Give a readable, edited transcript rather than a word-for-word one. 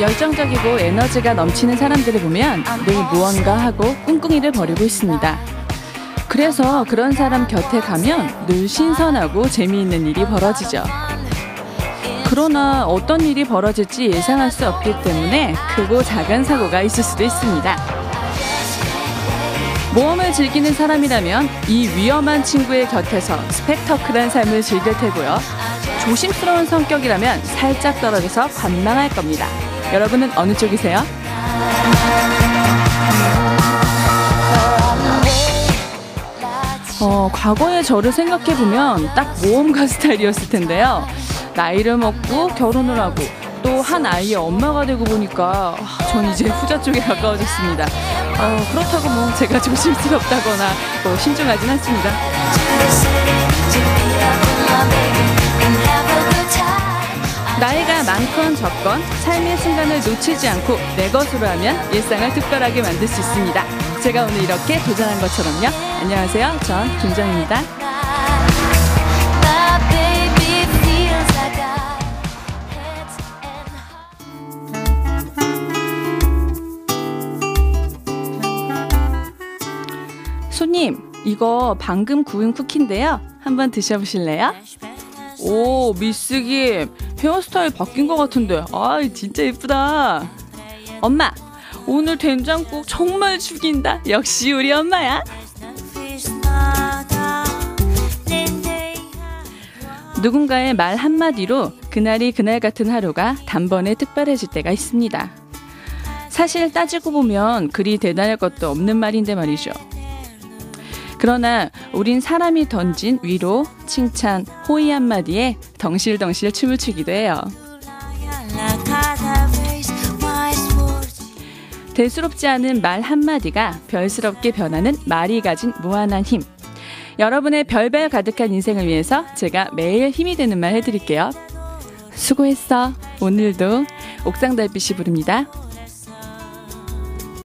열정적이고 에너지가 넘치는 사람들을 보면 늘 무언가 하고 꿍꿍이를 벌이고 있습니다. 그래서 그런 사람 곁에 가면 늘 신선하고 재미있는 일이 벌어지죠. 그러나 어떤 일이 벌어질지 예상할 수 없기 때문에 크고 작은 사고가 있을 수도 있습니다. 모험을 즐기는 사람이라면 이 위험한 친구의 곁에서 스펙터클한 삶을 즐길 테고요. 조심스러운 성격이라면 살짝 떨어져서 관망할 겁니다. 여러분은 어느 쪽이세요? 과거의 저를 생각해보면 딱 모험가 스타일이었을 텐데요. 나이를 먹고 결혼을 하고 또 한 아이의 엄마가 되고 보니까 전 이제 후자 쪽에 가까워졌습니다. 그렇다고 뭐 제가 조심스럽다거나 신중하진 않습니다. 나이가 많건 적건 삶의 순간을 놓치지 않고 내 것으로 하면 일상을 특별하게 만들 수 있습니다. 제가 오늘 이렇게 도전한 것처럼요. 안녕하세요. 전 김정입니다. 손님, 이거 방금 구운 쿠키인데요. 한번 드셔보실래요? 오, 미스 김, 헤어스타일 바뀐 것 같은데. 진짜 예쁘다. 엄마, 오늘 된장국 정말 죽인다. 역시 우리 엄마야. 누군가의 말 한마디로 그날이 그날 같은 하루가 단번에 특별해질 때가 있습니다. 사실 따지고 보면 그리 대단할 것도 없는 말인데 말이죠. 그러나 우린 사람이 던진 위로, 칭찬, 호의 한마디에 덩실덩실 춤을 추기도 해요. 대수롭지 않은 말 한마디가 별스럽게 변하는 말이 가진 무한한 힘. 여러분의 별별 가득한 인생을 위해서 제가 매일 힘이 되는 말 해드릴게요. 수고했어. 오늘도 옥상 달빛이 부릅니다.